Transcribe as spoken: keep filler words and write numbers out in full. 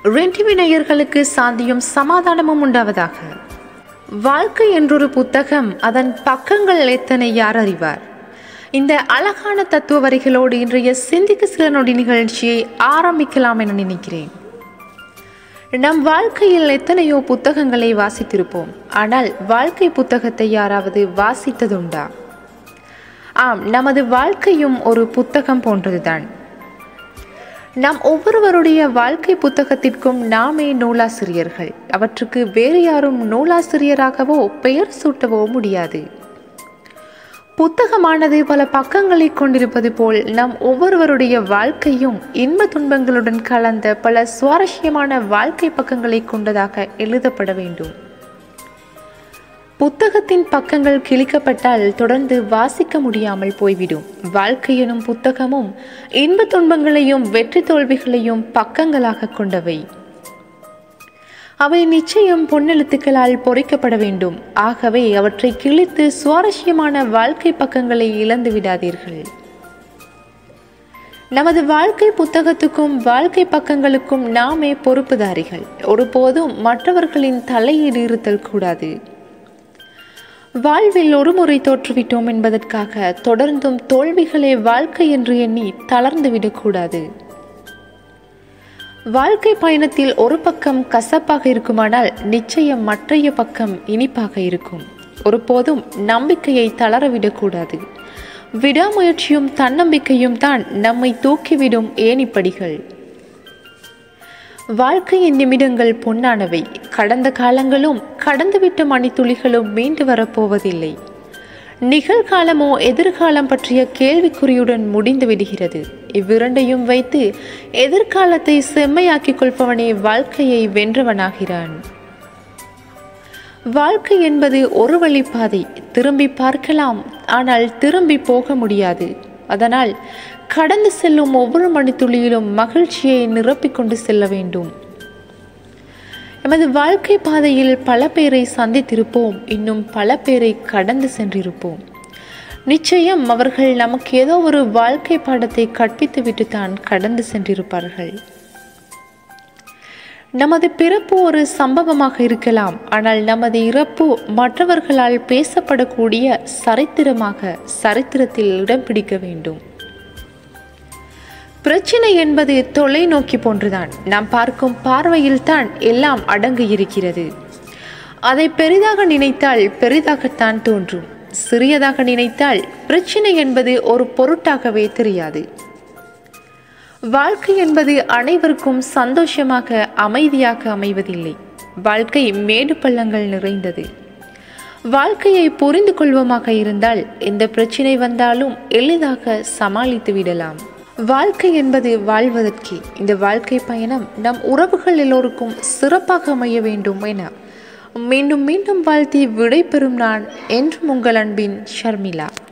ரெண்டிவி நேயர்களுக்கு சாந்தியும் சமாதானமும் உண்டாவதாக. வாழ்க்கை என்றொரு புத்தகம், அதன் பக்கங்கள் எத்தனை யார் அறிவார்? இந்த அழகான தத்துவ வரிகளோடு இன்றைய சிந்திக்க சில நொடி நிகழ்ச்சியை ஆரம்பிக்கலாம் என நினைக்கிறேன். நம் வாழ்க்கையில் எத்தனையோ புத்தகங்களை வாசித்திருப்போம். ஆனால் வாழ்க்கை புத்தகத்தை யாராவது வாசித்ததுண்டா? ஆம், நமது வாழ்க்கையும் ஒரு புத்தகம் போன்றதுதான். நம் ஒவ்வொருவருடைய வாழ்க்கை புத்தகத்திற்கும் நாமே நூலாசிரியர்கள். அவற்றுக்கு வேறு யாரும் நூலாசிரியராகவோ பெயர் சூட்டவோ முடியாது. புத்தகமானது பல பக்கங்களை கொண்டிருப்பது போல் நம் ஒவ்வொருவருடைய வாழ்க்கையும் இன்ப துன்பங்களுடன் கலந்த பல சுவாரஸ்யமான வாழ்க்கை பக்கங்களை கொண்டதாக எழுதப்பட வேண்டும். புத்தகத்தின் பக்கங்கள் கிழிக்கப்பட்டால் தொடர்ந்து வாசிக்க முடியாமல் போய்விடும். வாழ்க்கை எனும் புத்தகமும் இன்ப துன்பங்களையும் வெற்றி தோல்விகளையும் பக்கங்களாக கொண்டவை. அவை நிச்சயம் பொன்னெழுத்துக்களால் பொறிக்கப்பட வேண்டும். ஆகவே அவற்றை கிழித்து சுவாரஸ்யமான வாழ்க்கை பக்கங்களை இழந்து விடாதீர்கள். நமது வாழ்க்கை புத்தகத்துக்கும் வாழ்க்கை பக்கங்களுக்கும் நாமே பொறுப்புதாரிகள். ஒருபோதும் மற்றவர்களின் தலையீடு இருத்தல் கூடாது. வாழ்வில் ஒரு முறை தோற்றுவிட்டோம் என்பதற்காக தொடர்ந்தும் தோல்விகளே வாழ்க்கை என்று எண்ணி தளர்ந்து விடக்கூடாது. வாழ்க்கை பயணத்தில் ஒரு பக்கம் கசப்பாக இருக்குமானால் நிச்சயம் மற்றைய பக்கம் இனிப்பாக இருக்கும். ஒருபோதும் நம்பிக்கையை தளரவிடக்கூடாது. விடாமுயற்சியும் தன்னம்பிக்கையும் தான் நம்மை தூக்கிவிடும் ஏணிப்படிகள். வாழ்க்கையின் நிமிடங்கள் பொன்னானவை. கடந்த காலங்களும் கடந்துவிட்ட மணித்துளிகளும் மீண்டு வரப்போவதில்லை. நிகழ்காலமோ எதிர்காலம் பற்றிய கேள்விக்குறியுடன் முடிந்து விடுகிறது. இவ்விரண்டையும் வைத்து எதிர்காலத்தை செம்மையாக்கிக் கொள்பவனே வாழ்க்கையை வென்றவனாகிறான். வாழ்க்கை என்பது ஒரு வழிப்பாதை. திரும்பி பார்க்கலாம், ஆனால் திரும்பி போக முடியாது. அதனால் கடந்து செல்லும் ஒவ்வொரு மணித்துளியிலும் மகிழ்ச்சியை நிரப்பிக்கொண்டு செல்ல வேண்டும். எமது வாழ்க்கை பாதையில் பல பேரை சந்தித்திருப்போம். இன்னும் பல பேரை கடந்து சென்றிருப்போம். நிச்சயம் அவர்கள் நமக்கு ஏதோ ஒரு வாழ்க்கை பாடத்தை கற்பித்துவிட்டு தான் கடந்து சென்றிருப்பார்கள். நமது பிறப்பு ஒரு சம்பவமாக இருக்கலாம். ஆனால் நமது இறப்பு மற்றவர்களால் பேசப்படக்கூடிய சரித்திரமாக சரித்திரத்தில் இடம் பிடிக்க வேண்டும். பிரச்சனை என்பது தொலைநோக்கி போன்றுதான். நாம் பார்க்கும் பார்வையில் தான் எல்லாம் அடங்கி இருக்கிறது. அதை பெரிதாக நினைத்தால் பெரிதாகத்தான் தோன்றும். சிறியதாக நினைத்தால் பிரச்சனை என்பது ஒரு பொருட்டாகவே தெரியாது. வாழ்க்கை என்பது அனைவருக்கும் சந்தோஷமாக அமைதியாக அமைவதில்லை. வாழ்க்கை மேடு பள்ளங்கள் நிறைந்தது. வாழ்க்கையை புரிந்து கொள்வோமாக இருந்தால் எந்த பிரச்சனை வந்தாலும் எளிதாக சமாளித்து விடலாம். வாழ்க்கை என்பது வாழ்வதற்கே. இந்த வாழ்க்கை பயணம் நம் உறவுகள் எல்லோருக்கும் சிறப்பாக அமைய வேண்டும் என மீண்டும் மீண்டும் வாழ்த்தி விடை பெறும் நான் என்றும் உங்கள் அன்பின் ஷர்மிளா.